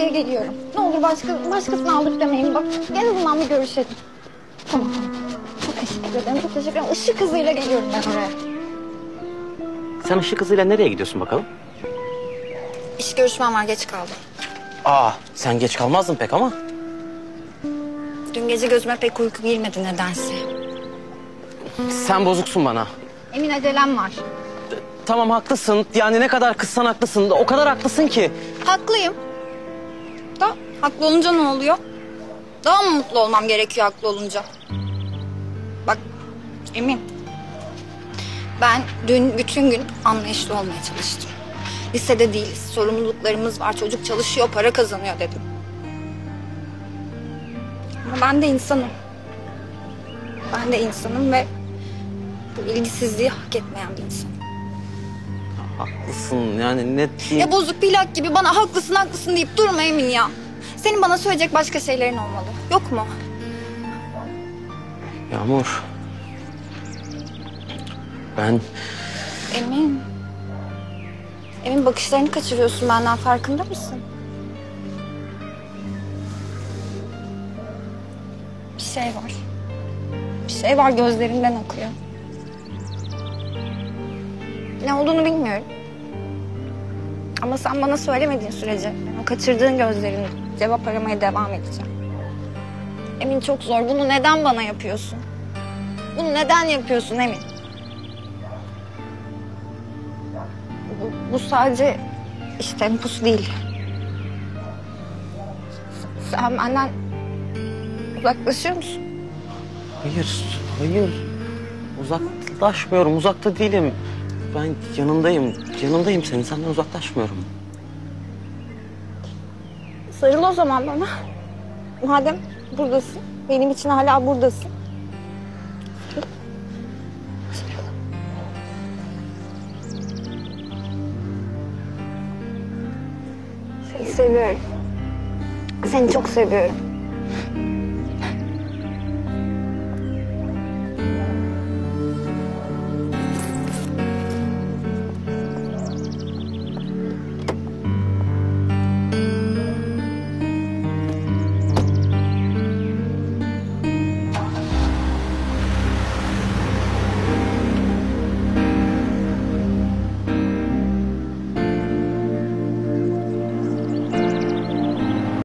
haftaya geliyorum. Ne olur başkasını aldık demeyin bak. En azından bir görüşelim. Tamam. Çok teşekkür ederim. Çok teşekkür ederim. Işık hızıyla geliyorum ben oraya. Sen ışık hızıyla nereye gidiyorsun bakalım? İş görüşmem var, geç kaldım. Sen geç kalmazdın pek ama. Dün gece gözüme pek uyku girmedi nedense. Sen bozuksun bana. Emin acelem var. Tamam haklısın. Yani ne kadar kızsan haklısın. O kadar haklısın ki. Haklıyım. Da haklı olunca ne oluyor? Daha mı mutlu olmam gerekiyor haklı olunca? Bak Emin. Ben dün bütün gün anlayışlı olmaya çalıştım. Lisede değiliz, sorumluluklarımız var, çocuk çalışıyor, para kazanıyor dedim. Ama ben de insanım. Ben de insanım ve bu ilgisizliği hak etmeyen bir insanım. Haklısın yani ne diyeyim. Ya bozuk plak gibi bana haklısın haklısın deyip durma Emin ya. Senin bana söyleyecek başka şeylerin olmalı. Yok mu? Yağmur. Ben... Emin. Emin bakışlarını kaçırıyorsun benden, farkında mısın? Bir şey var. Bir şey var, gözlerinden akıyor. Ne olduğunu bilmiyorum. Ama sen bana söylemediğin sürece ben o kaçırdığın gözlerin cevap aramaya devam edeceğim. Emin çok zor. Bunu neden bana yapıyorsun? Bunu neden yapıyorsun Emin? Bu sadece iş temposu değil. Sen benden uzaklaşıyor musun? Hayır. Uzaklaşmıyorum, uzakta değilim. Ben yanındayım senin. Senden uzaklaşmıyorum. Sarıl o zaman bana. Madem buradasın, benim için hala buradasın. Sarıl. Seni seviyorum. Seni çok seviyorum.